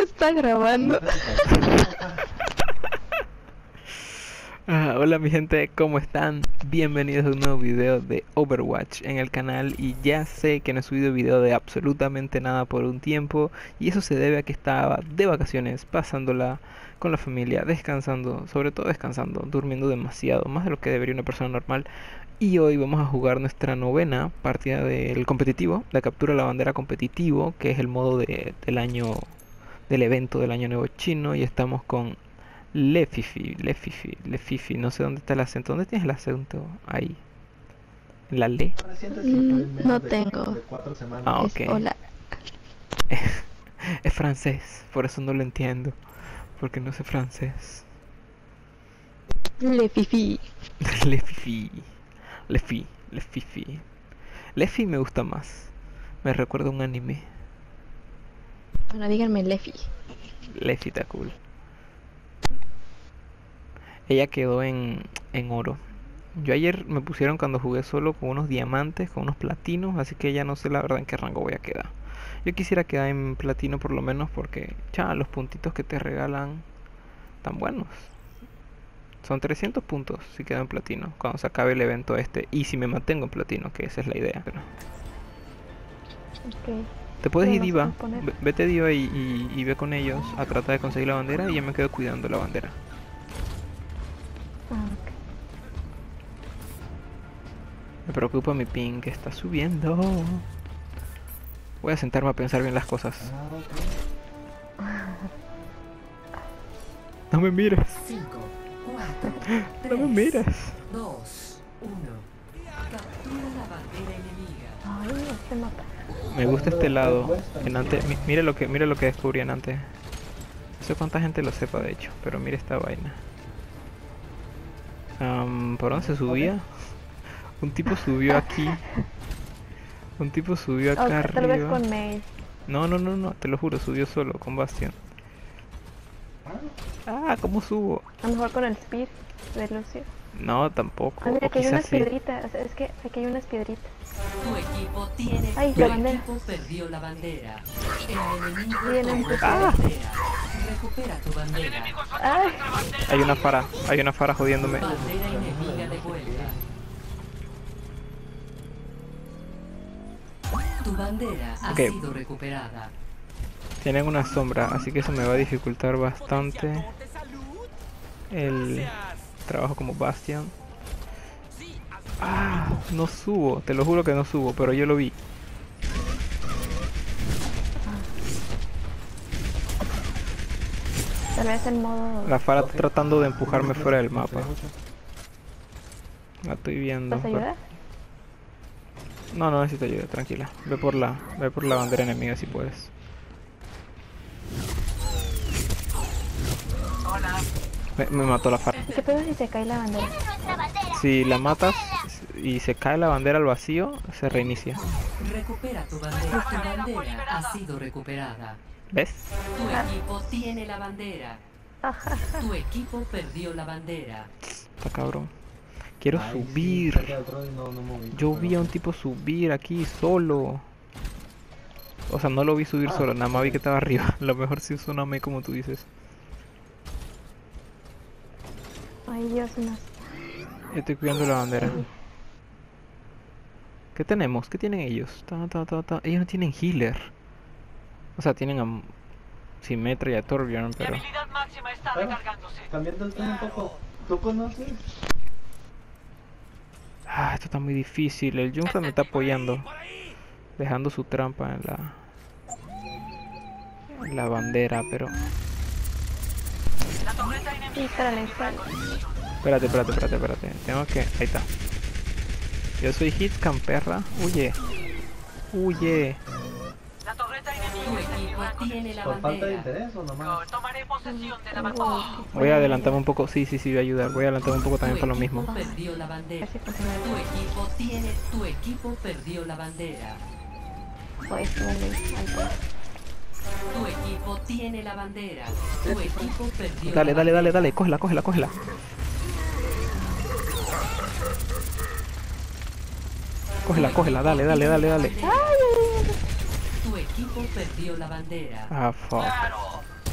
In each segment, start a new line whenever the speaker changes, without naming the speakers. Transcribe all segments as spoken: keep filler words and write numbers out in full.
está grabando.
Ah, hola mi gente, ¿cómo están? Bienvenidos a un nuevo video de Overwatch en el canal. Y ya sé que no he subido video de absolutamente nada por un tiempo, y eso se debe a que estaba de vacaciones, pasándola con la familia, descansando, sobre todo descansando, durmiendo demasiado, más de lo que debería una persona normal. Y hoy vamos a jugar nuestra novena partida del competitivo, la captura de la bandera competitivo, que es el modo de, del año, del evento del año nuevo chino. Y estamos con Lefifi, Lefifi, Lefifi, no sé dónde está el acento. ¿Dónde tienes el acento? Ahí. La Le.
Mm, no tengo.
Ah,
Es
ok.
hola.
Es francés, por eso no lo entiendo. Porque no sé francés.
Le fifi.
Lefifi, Lefi, Lefifi. Lefi me gusta más. Me recuerda a un anime.
Bueno, díganme Lefi.
Lefi está cool. Ella quedó en, en oro. Yo ayer me pusieron cuando jugué solo con unos diamantes, con unos platinos, así que ya no sé la verdad en qué rango voy a quedar. Yo quisiera quedar en platino por lo menos porque, cha, los puntitos que te regalan tan buenos. Son trescientos puntos si quedo en platino cuando se acabe el evento este, y si me mantengo en platino, que esa es la idea. Pero
Ok.
te puedes
Pero
ir
no sé
diva,
cómo poner.
ve- vete diva y, y, y ve con ellos a tratar de conseguir la bandera, y yo me quedo cuidando la bandera.
Ah, ok.
Me preocupa mi ping que está subiendo. Voy a sentarme a pensar bien las cosas. No me mires.
cinco, cuatro,
No me
tres,
mires.
dos, uno. Captura la bandera enemiga.
Ay, este mapa.
Me gusta este lado. En ante, mi- mire lo que, mire lo que descubrí en antes. No sé cuánta gente lo sepa de hecho, pero mire esta vaina. Am, ¿por dónde se subía? Un tipo subió aquí. Un tipo subió acá
Ok, tal vez
arriba.
con Maze.
No, no, no, no, te lo juro, subió solo con Bastion. Ah, ¿cómo subo?
A lo mejor con el Speed de Lucio.
No, tampoco.
Ah, mira,
O
aquí hay
quizás
unas
sí.
piedritas. O sea, es que aquí hay unas piedritas.
Tu equipo tiene.
Ay,
tu
la bandera.
equipo perdió la bandera. El enemigo
Vienen.
tomó tu
Ah.
bandera. Recupera tu bandera.
Ay,
Hay una fara, hay una fara jodiéndome.
Bandera enemiga de vuelta. Tu bandera ha
Ok.
sido recuperada.
Tienen una sombra, así que eso me va a dificultar bastante el trabajo como Bastion. Ah, no subo, te lo juro que no subo, pero yo lo vi.
tal vez en modo.
La fara está tratando de empujarme fuera del mapa. La estoy viendo.
¿Vas a ayudar?
No, no necesito ayuda, tranquila. Ve por la, ve por la bandera enemiga si puedes. Me, me mató la fara.
¿Y qué pedo si se cae la bandera?
Si la matas y se cae la bandera al vacío, se reinicia.
Recupera tu bandera. Tu bandera ha sido recuperada.
¿Ves?
Tu equipo tiene la bandera.
Ajá.
Tu equipo perdió la bandera.
Está cabrón. Quiero subir. Yo vi a un tipo subir aquí solo. O sea, no lo vi subir solo, nada más vi que estaba arriba. A lo mejor sí es una me como tú dices.
Ay, Dios mío.
Yo estoy cuidando la bandera. ¿Qué tenemos? ¿Qué tienen ellos? Ta, ta, ta, ta. Ellos no tienen healer. O sea, tienen a Symmetra y a Torbjorn, pero...
habilidad máxima está recargándose.
Cambiando el tema un poco. ¿Tú conoces?
Ah, esto está muy difícil. El Jungla me está apoyando, dejando su trampa en la... en la bandera, pero...
La torreta enemiga.
Sí, espérale, espérale.
Espérate, espérate, espérate, espérate. Tengo que... Ahí está. Yo soy Hitscam, perra. Huye. Huye.
La torreta
Tu
enemiga está en mi
equipo
rango de
tiene la
¿Por falta de
bandera.
interés o nomás?
Tomaré posesión de la bandera.
Voy a adelantarme un poco. Sí, sí, sí, voy a ayudar. Voy a adelantarme un poco también para lo mismo.
Tu equipo perdió la bandera.
Así funciona.
Tu equipo tiene. Tu equipo perdió la bandera.
Pues, vale, ahí está.
Tu equipo tiene la bandera. Tu equipo perdió
Dale,
la
dale, dale,
bandera.
dale. Cógela, cógela, cógela. Cógela, cógela. Dale, dale, dale, dale.
Tu equipo perdió la bandera.
Ah, fuck.
Claro.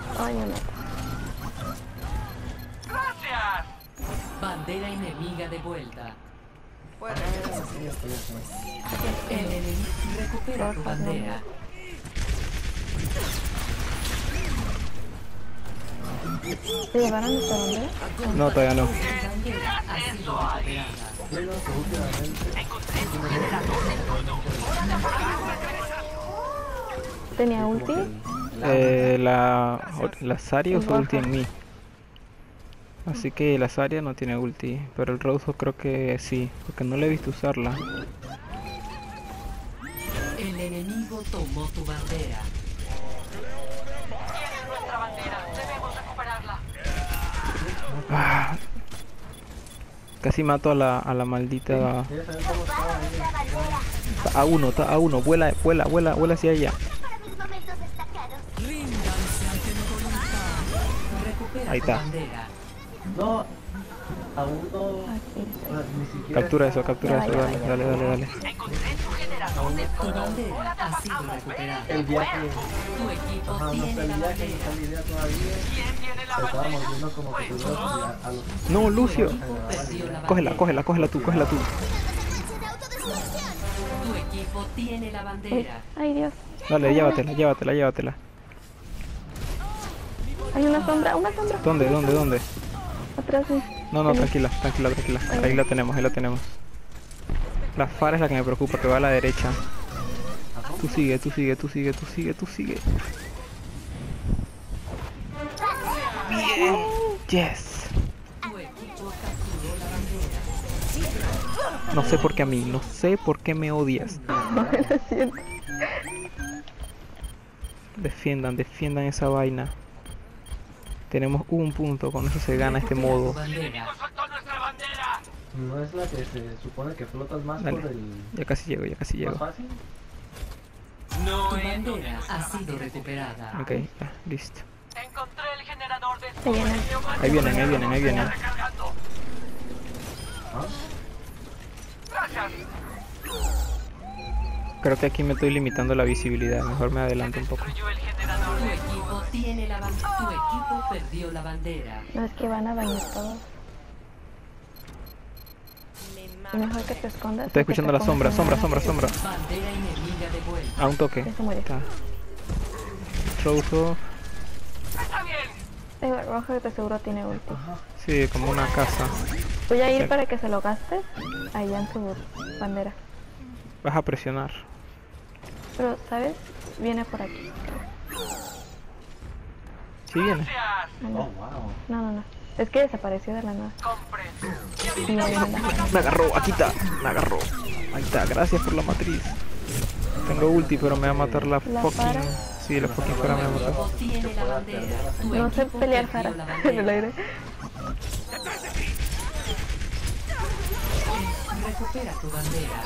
Ay, no.
¡Gracias!
Bandera enemiga de vuelta.
Ah, sí, ya estoy, ya estoy.
El enemigo recupera tu bandera.
¿Te llevaron nuestra bandera?
No, todavía no.
Tu bandera ha sido recuperada.
Bueno, que últimamente...
¿Tenía ulti?
Eh, la, la Zarya usó ulti en mí. Así que la Zarya no tiene ulti. Pero el Roadhog creo que sí. Porque no le he visto usarla.
El enemigo tomó tu bandera.
Tienes nuestra bandera. Debemos recuperarla.
Ah, casi mato a la, a la maldita.
Ya saben cómo estaba ahí.
Está a uno, está a uno. Vuela, vuela, vuela, vuela hacia allá.
Recupera
Ahí
tu
está.
bandera.
No, aún no...
Aquí estoy.
ah, Ni siquiera...
Captura eso, captura
Ya,
eso.
ya,
Dale,
ya.
dale, dale, dale.
Encontré tu generador de
Tu bandera ha sido recuperada.
El viaje...
Tu equipo
Ajá, no está
tiene
el
la
viaje, no está
bandera.
la idea todavía.
¿Quién tiene la
Se
bandera?
estábamos viendo como que tuvimos a, a los...
No, Lucio.
Perdió la
Cógela,
bandera.
cógela, cógela tú, cógela tú.
Tu equipo tiene la
Uy,
bandera.
ay, Dios.
Dale, llévatela, llévatela, llévatela.
Hay una sombra, una sombra.
¿Dónde, dónde, dónde?
Atrás de...
No, no, tranquila, tranquila, tranquila. Ahí la tenemos, ahí la tenemos. La Fara es la que me preocupa, que va a la derecha. Tú sigue, tú sigue, tú sigue, tú sigue, tú sigue. Bien. Yes.
Tu equipo capturó la bandera.
No sé por qué a mí, no sé por qué me odias.
Lo siento.
Defiendan, defiendan esa vaina. Tenemos un punto, con eso se gana este
Recupera tu
modo.
bandera.
¡Soltó nuestra bandera!
No es la que se supone que flotas más
Dale.
por el...
Ya casi llego, ya casi
más
llego.
fácil.
No
Tu
es
bandera ha sido recuperada.
Ok, ya, listo.
Encontré el generador de
Se llena.
Ahí vienen, ahí vienen, ahí vienen.
recargando.
¿Ah?
Gracias.
Creo que aquí me estoy limitando la visibilidad, mejor me adelanto un poco.
Destruyó el generador
Tu
de...
equipo tiene la bandera. Tu equipo perdió la bandera.
No, es que van a bañar todos. Y mejor que te escondas.
Estoy
y que
escuchando
te
la sombra,
pongas
sombra,
en
sombra,
una-
sombra.
Bandera enemiga de vuelta.
A un toque.
Ya se murió.
Está. Roadhog.
¡Está bien!
Eh, Rojo de seguro tiene ulti.
Sí, como una casa.
Voy a ir
Sí.
para que se lo gastes allá en su bandera.
Vas a presionar.
Pero, ¿sabes? Viene por aquí.
Sí viene.
Gracias.
No,
Oh,
no,
wow.
no, no, no. Es que desapareció de la nada.
Comprendo.
Y ya viene la...
Me agarró, aquí está, me agarró. Ahí está, gracias por la matriz. Tengo ulti, pero me va a matar la
¿La
fucking...
Fara?
Sí, la fucking Fara me va a
Tu
matar.
equipo tiene la bandera. Tu
No sé
equipo
pelear,
perdió
Sara,
la
en el
bandera.
aire.
Recupera tu bandera.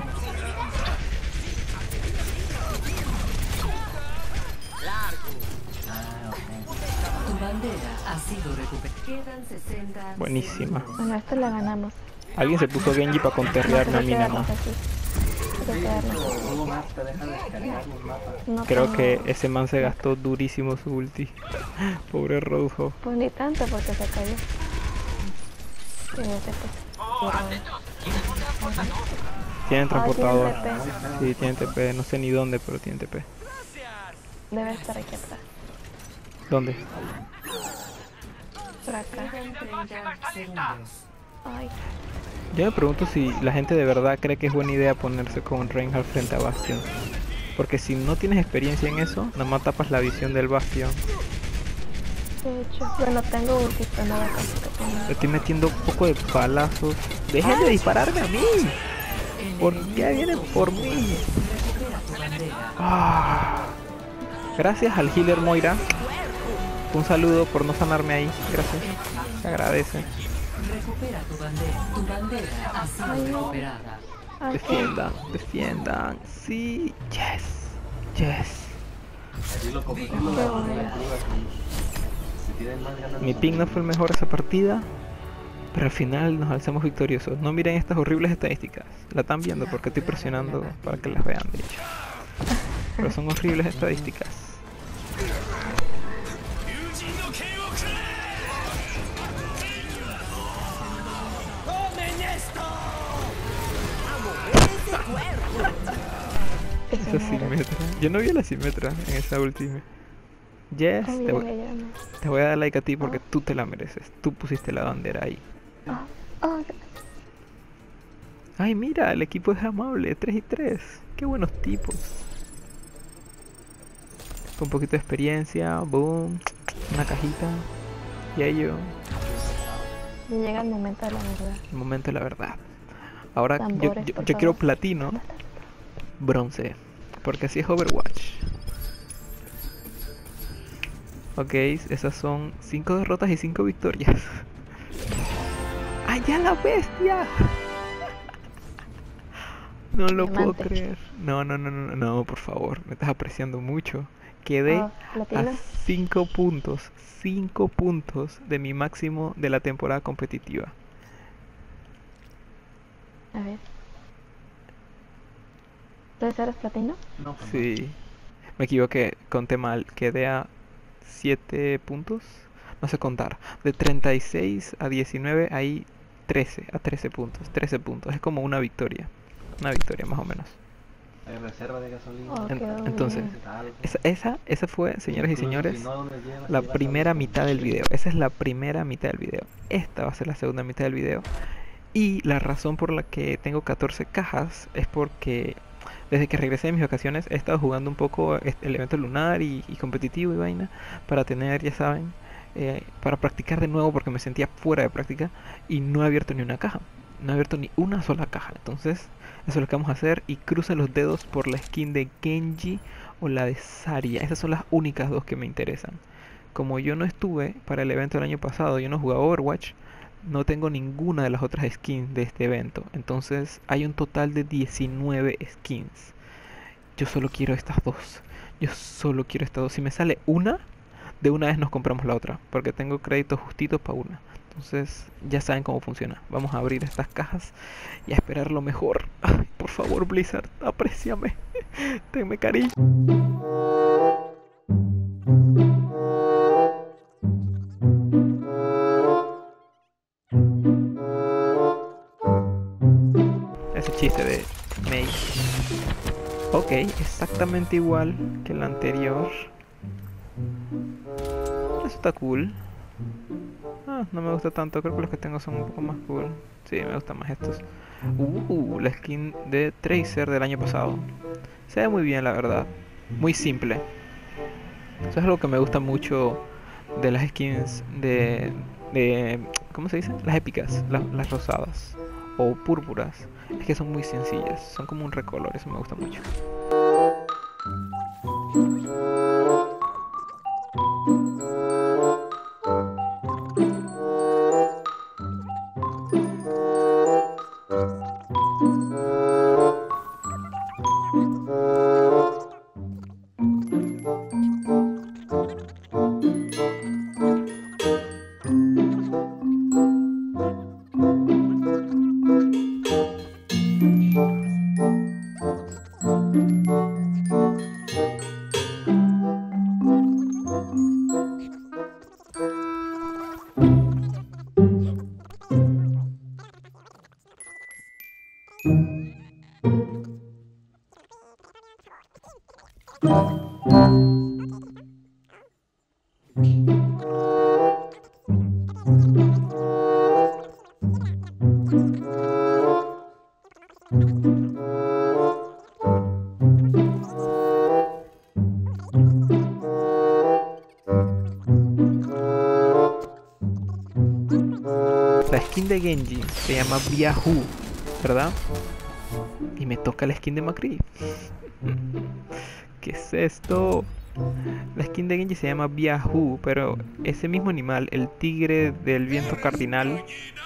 Tu bandera ha sido recuperada. Quedan sesenta.
Buenísima.
Bueno, esto la ganamos.
Alguien se puso Genji para conterrearme a mí,
Hay que
¿no?
quedarnos aquí. Hay que quedarnos aquí.
Google Maps te deja descargar los mapas.
No
Creo
tengo-
que ese man se gastó durísimo su ulti. Pobre Roadhog.
Pues ni tanto porque se cayó. Y ese pues.
Oh, atentos. ¿Quieren un transportador?
Tienen transportador.
Ah, tienen T P.
Sí, tienen T P. No sé ni dónde, pero tienen T P.
Debe estar aquí atrás.
¿Dónde?
Por acá.
Quedan treinta segundos.
Ay,
Yo me pregunto si la gente de verdad cree que es buena idea ponerse con Reinhardt frente a Bastion. Porque si no tienes experiencia en eso, nada más tapas la visión del Bastion.
de hecho. Bueno, tengo ulti, pero no la consigo.
Le estoy metiendo un poco de balazos. ¡Dejen de dispararme a mí!
El
¿Por
enemigo
qué vienen
tomó
por
tu
mí?
bandera. Recupera tu bandera.
Ah. Gracias al healer Moira. Un saludo por no sanarme ahí. Gracias. Se agradece.
Recupera tu bandera. Tu bandera ha sido recuperada.
Ah, sí.
Defiendan, defiendan. Sí. Yes. Yes.
Así lo complicado.
Qué bueno.
Si tienen más ganas
Mi
de-
ping no fue el mejor esa partida. Pero al final nos alzamos victoriosos. No miren estas horribles estadísticas. La están viendo porque estoy presionando para que las vean, de hecho. Pero son horribles estadísticas. Esa Symmetra. Yo no vi a la Symmetra en esa última. Yes,
Oh,
te
mira,
voy,
ella no.
te voy a dar like a ti porque
Ah.
tú te la mereces. Tú pusiste la bandera ahí.
Ah, ah,
Ay, mira, el equipo es amable, tres y tres. Qué buenos tipos. Con un poquito de experiencia, boom, una cajita. Y ello,
ya llega el momento de la verdad.
el momento de la verdad. Ahora yo,
Tambores,
yo,
por
yo quiero
favor.
platino, bronce, porque así es Overwatch. Ok, esas son cinco derrotas y cinco victorias. ¡Allá la bestia! No lo puedo
Diamante.
creer. No, no, no, no, no, por favor, me estás apreciando mucho. Quedé
Ah, platino.
a cinco puntos, cinco puntos de mi máximo de la temporada competitiva.
A ver. ¿Entonces eres platino?
No, pues,
Sí, me equivoqué, conté mal, quedé a siete puntos, no sé contar. De treinta y seis a diecinueve hay trece, a trece puntos, trece puntos, es como una victoria, una victoria más o menos.
hay reserva de gasolina.
Oh,
En-
quedó
entonces,
bien.
Necesita algo.
Esa, esa, esa fue, señoras y
Incluso
señores,
si no, ¿dónde llevas?
la
Llevas
primera
algo.
mitad del video. Esa es la primera mitad del video. Esta va a ser la segunda mitad del video. Y la razón por la que tengo catorce cajas es porque desde que regresé de mis vacaciones he estado jugando un poco este- el evento lunar y, y competitivo y vaina para tener, ya saben, eh, para practicar de nuevo porque me sentía fuera de práctica y no he abierto ni una caja. No he abierto ni una sola caja. Entonces, eso es lo que vamos a hacer. Y crucen los dedos por la skin de Genji o la de Zarya. Esas son las únicas dos que me interesan. Como yo no estuve para el evento del año pasado, yo no jugaba Overwatch, no tengo ninguna de las otras skins de este evento. Entonces hay un total de diecinueve skins. Yo solo quiero estas dos. Yo solo quiero estas dos. Si me sale una, de una vez nos compramos la otra. Porque tengo créditos justitos para una. Entonces ya saben cómo funciona. Vamos a abrir estas cajas y a esperar lo mejor. Ay, por favor, Blizzard, apréciame. Tenme cariño. Ese chiste de May. Ok, exactamente igual que el anterior. Eso está cool. Ah, no me gusta tanto, creo que los que tengo son un poco más cool. Sí, me gustan más estos. Uh, la skin de Tracer del año pasado. Se ve muy bien, la verdad. Muy simple. Eso es algo que me gusta mucho de las skins de... de ¿cómo se dice? Las épicas, la- las rosadas o púrpuras. Es que son muy sencillas, son como un recolor, eso me gusta mucho. La skin de Genji se llama Biahu, ¿verdad? Y me toca la skin de McCree. ¿Qué es esto? La skin de Genji se llama Biahu, pero ese mismo animal, el tigre del viento cardinal,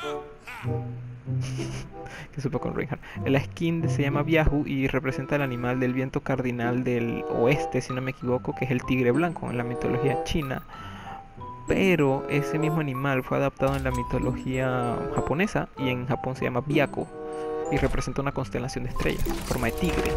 que supo con Reinhardt. La skin de- se llama Biahu y representa el animal del viento cardinal del oeste, si no me equivoco, que es el tigre blanco en la mitología china. Pero ese mismo animal fue adaptado en la mitología japonesa y en Japón se llama Byakko y representa una constelación de estrellas en forma de tigre.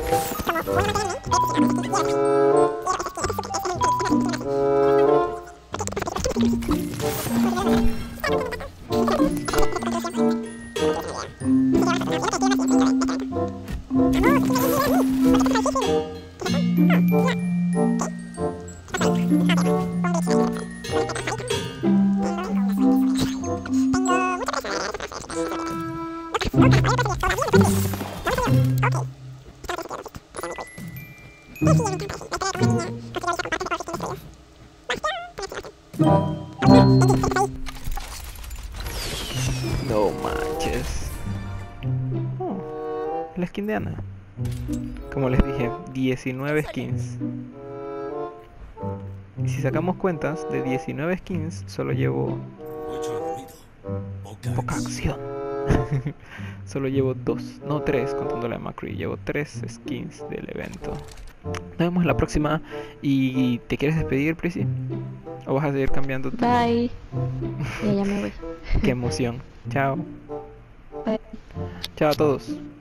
No manches. Oh, la skin de Ana. Como les dije, diecinueve skins. Y si sacamos cuentas, de diecinueve skins solo llevo poca acción. Solo llevo dos, no tres, contando la de McCree. Llevo tres skins del evento. Nos vemos en la próxima. ¿Y te quieres despedir, Prissy? ¿O vas a seguir cambiando tu...
Bye. Ya, ya me voy.
Qué emoción. Chao.
Bye.
Chao a todos.